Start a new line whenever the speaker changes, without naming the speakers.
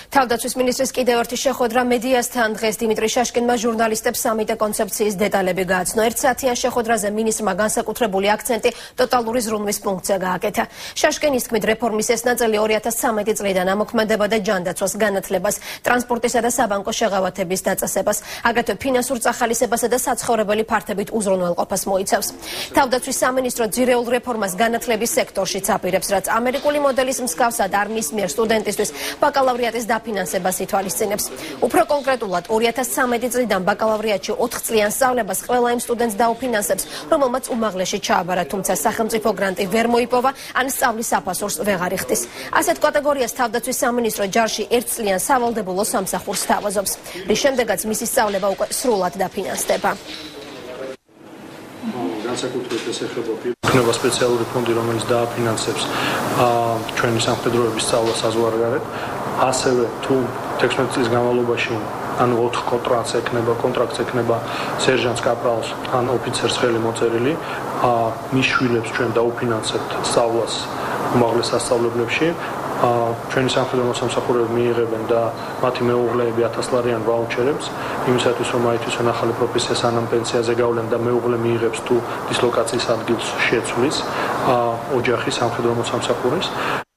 თავდაცვის მინისტრის კიდევ ერთი შეხვედრა მედიასთან დღეს დიმიტრი შაშკინმა ჟურნალისტებს სამიტე კონცეფციის დეტალები გააცნო. ერთ საათიან შეხვედრაზე მინისტრმა განსაკუთრებული აქცენტი ტოტალური ზრუნვის ფუნქცია გააკეთა. შაშკინის თქმით, რეფორმის ეს ნაწილი 2013 წლიდან ამოქმედება და ჯანდაცვას, განათლებას, ტრანსპორტისა და საბანკო შეღავათების დაწესებას, აგრეთვე ფინანსურ წახალისებასა და საცხოვრებელი ფართებით უზრუნველყოფას მოიცავს. თავდაცვის სამინისტრო ძირეულ რეფორმას განათლების სექტორშიც აპირებს, რაც ამერიკული მოდელის მსგავსად არმიის მიერ სტუდენტისთვის ბაკალავრიატის დაფინანსებას ითვალისწინებს. უფრო კონკრეტულად 2013 წლიდან ბაკალავრიატში 4 წლიან სწავლებას ყველა იმ სტუდენტს დაუფინანსებს, რომელმაც უმაღლესში ჩააბარა, თუმცა სახელმწიფო გრანტი ვერ მოიპოვა, ან სწავლის საფასურს ვეღარ იხდის. ასეთ კატეგორიას თავდაცვის სამინისტრო ჯარში 1 წლიან სავალდებულო სამსახურს სთავაზობს, რის შემდეგაც მისი სწავლება უკვე სრულად დაფინანსდება.
განსაკუთრებით ეს ეხება იქნება სპეციალური ფონდი, რომელიც დააფინანსებს ჩვენი სამხედროების სწავლას საზღვარგარეთ. ასევე თუ 16 წლის განმავლობაში ანუ 4 კონტრაქტს ექნება სერჟანტს, კაპრალს ან ოფიცერს ხელი მოწერილი, მის შვილებს ჩვენ დაუფინანსებთ სწავლას უმაღლეს სასწავლებლებში. ჩვენი სამხედრო სამსახურები მიიღებენ და მათი მეუღლეები 1000 ლარიან ვაუჩერებს იმისათვის, რომ აითვისონ ახალი პროფესიას ან პენსიაზე გავლენ და მეუღლე მიიღებს თუ დისლოკაციის ადგილს შეცვლის ოჯახის სამხედრო სამსახურის.